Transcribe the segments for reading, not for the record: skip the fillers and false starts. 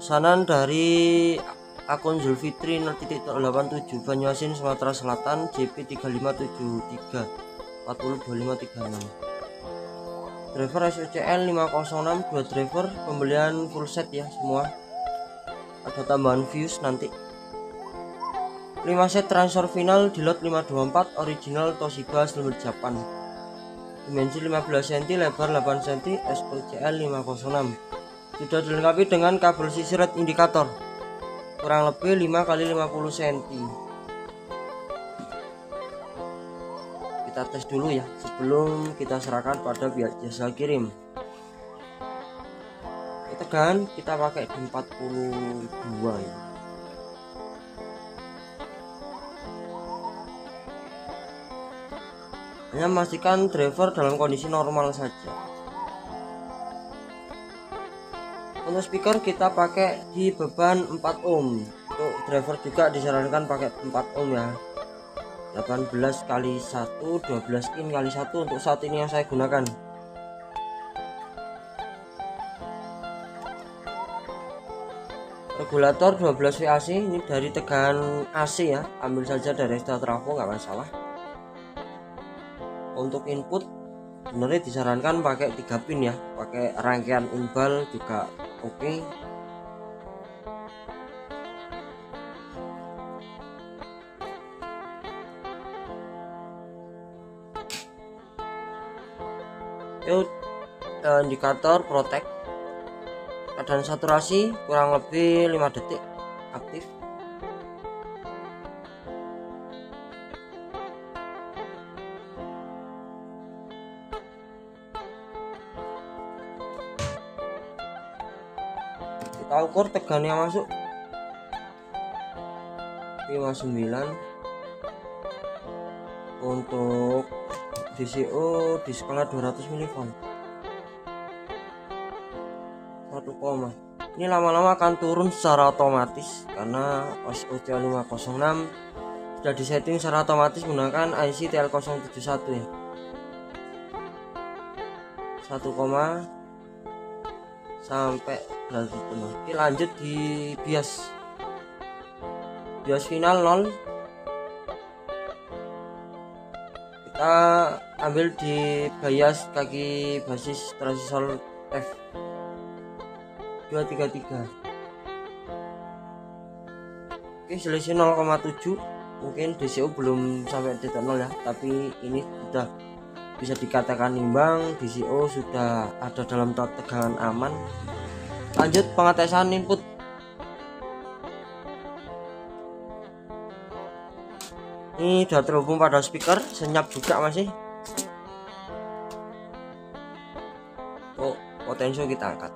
Pesanan dari akun Zulfitri 0.87 Banyuasin Sumatera Selatan JP 3573 402536. Driver SUCL 506 2 driver, pembelian full set ya semua. Ada tambahan views nanti. 5 set transfer final di lot 524 original Toshiba Silver Japan. Dimensi 15 cm, lebar 8 cm, SUCL 506. Sudah dilengkapi dengan kabel sisir red indikator kurang lebih 5 x 50 cm. Kita tes dulu ya sebelum kita serahkan pada pihak jasa kirim. Tegangan kita pakai di 42 ya. Hanya memastikan driver dalam kondisi normal saja. Untuk speaker kita pakai di beban 4 ohm. Untuk driver juga disarankan pakai 4 ohm ya. 18 kali 1 12 in kali 1 untuk saat ini yang saya gunakan. Regulator 12 VAC ini dari tegangan AC ya. Ambil saja dari extra trafo nggak masalah. Untuk input sebenarnya disarankan pakai 3 pin ya, pakai rangkaian inbal juga oke. Yuk, indikator protect keadaan saturasi kurang lebih 5 detik aktif. Kita ukur tegangannya masuk 59. Untuk DCO di skala 200 mV 1, ini lama-lama akan turun secara otomatis karena SUCL 506 sudah disetting secara otomatis menggunakan IC TL071 ya. 1, sampai berarti penuh. Oke, lanjut di bias final 0. Kita ambil di bias kaki basis transistor F 233. Oke, selisih 0,7. Mungkin DCO belum sampai titik 0 ya, tapi ini sudah bisa dikatakan imbang. DCO sudah ada dalam tegangan aman. Lanjut pengetesan input. Ini sudah terhubung pada speaker, senyap juga masih. Oh, potensio kita angkat.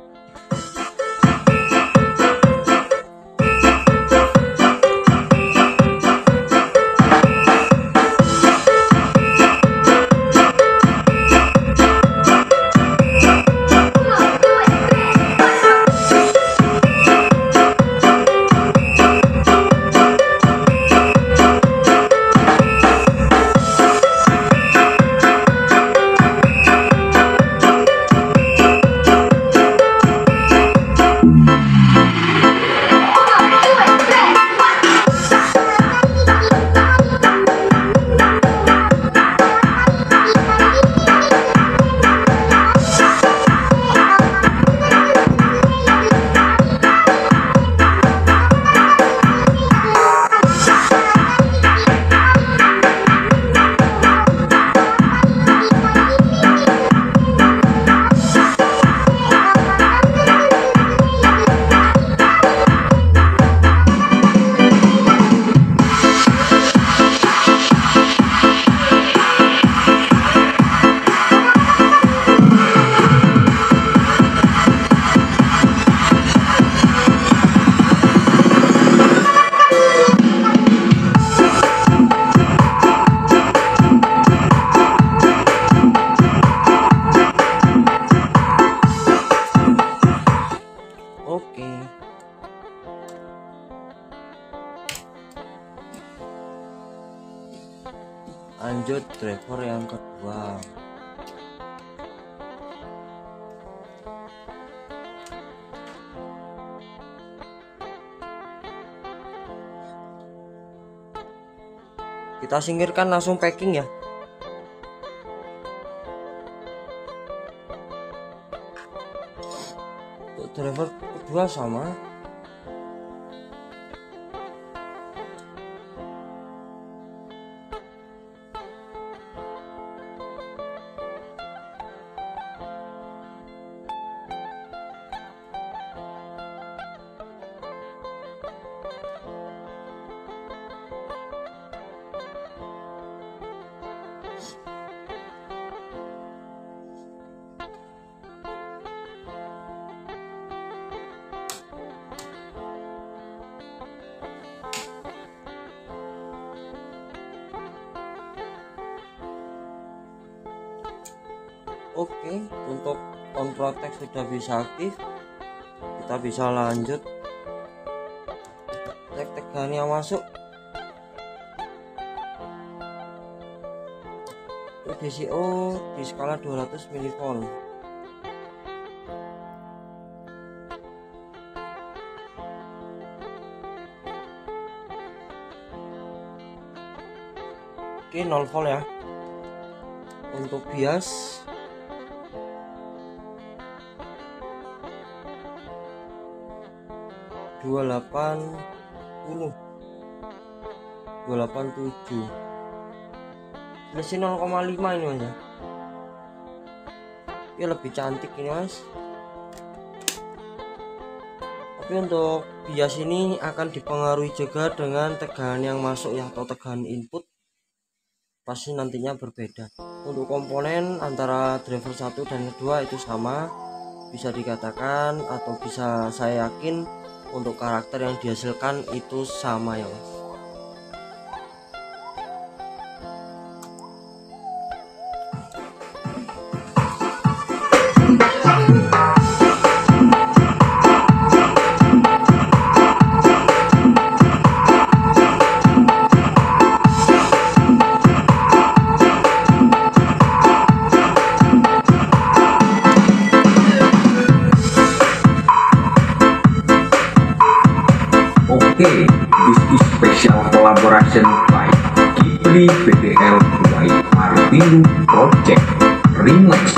Lanjut driver yang kedua. kita singkirkan, langsung packing ya. Untuk driver kedua sama. Oke, untuk on protect sudah bisa aktif, kita bisa lanjut cek tegangan yang masuk. DCO di skala 200 mV. Oke, 0 volt ya. Untuk bias dua 287 selisih 0,5 ini mas ya. Ya lebih cantik ini mas. Tapi untuk bias ini akan dipengaruhi juga dengan tegangan yang masuk ya, atau tegangan input pasti nantinya berbeda. Untuk komponen antara driver 1 dan kedua itu sama, bisa dikatakan atau bisa saya yakin untuk karakter yang dihasilkan itu sama ya mas. Okay, this is special collaboration by Kipli BDL by Martinu Project Remix.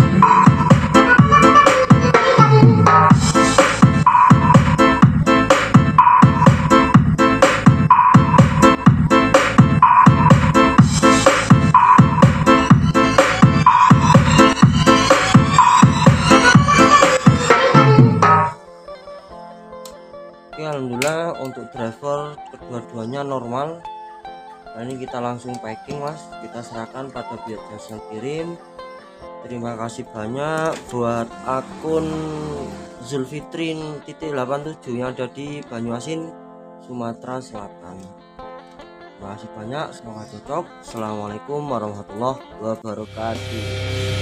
Oke, alhamdulillah untuk driver kedua-duanya normal. Nah ini kita langsung packing mas, kita serahkan pada pihak jasa kirim. Terima kasih banyak buat akun Zulfitrin.87 yang ada di Banyuasin, Sumatera Selatan. Terima kasih banyak, semoga cocok. Assalamualaikum warahmatullahi wabarakatuh.